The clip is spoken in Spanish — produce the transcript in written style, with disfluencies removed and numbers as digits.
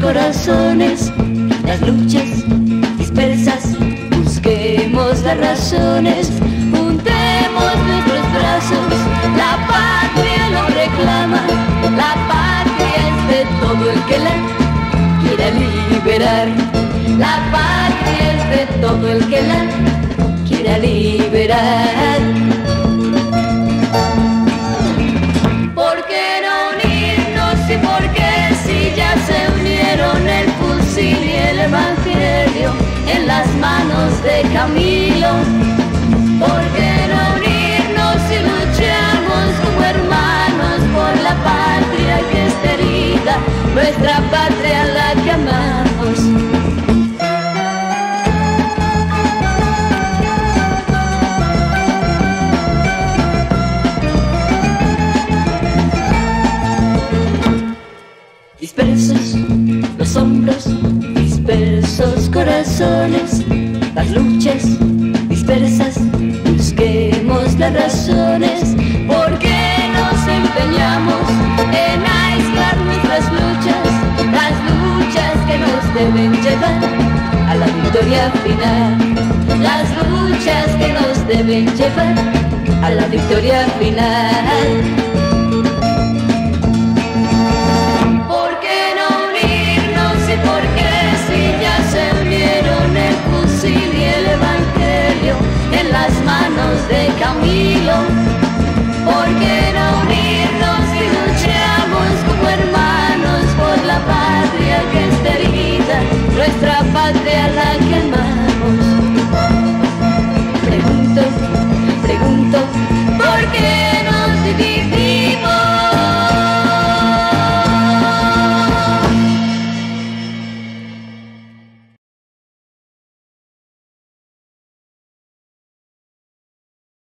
corazones, las luchas dispersas, busquemos las razones, juntemos nuestros brazos, la patria lo reclama, la patria es de todo el que la quiera liberar, la patria es de todo el que la quiera liberar. ¿Por qué no unirnos y por qué si ya se unieron el fusil y el evangelio en las manos de Camilo? ¿Por qué no unirnos y luchamos como hermanos por la patria que está herida, nuestra patria la que amamos? Dispersos los hombros, dispersos corazones, las luchas dispersas, busquemos las razones. ¿Por qué nos empeñamos en aislar nuestras luchas, las luchas que nos deben llevar a la victoria final, las luchas que nos deben llevar a la victoria final?